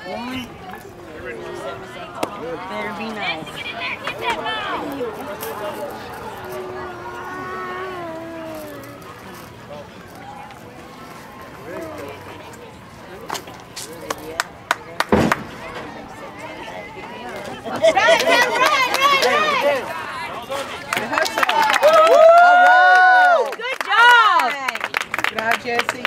Better be nice. Get in there, get that ball. Good job. Good job, Jesse.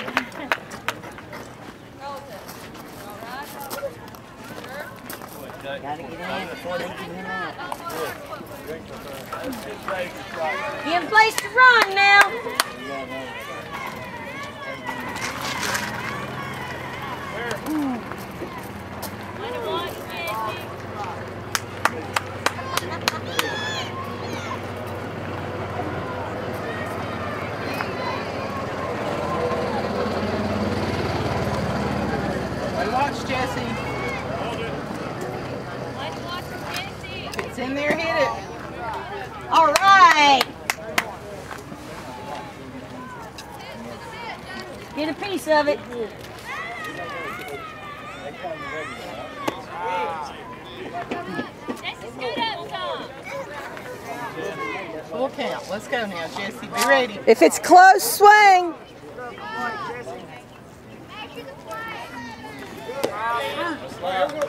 Gotta get in before they get him out. Give him a place to run now. Watch, Jesse. If it's in there, hit it. All right. Get a piece of it. Full count. Let's go now, Jesse. Be ready. If it's close, swing. Just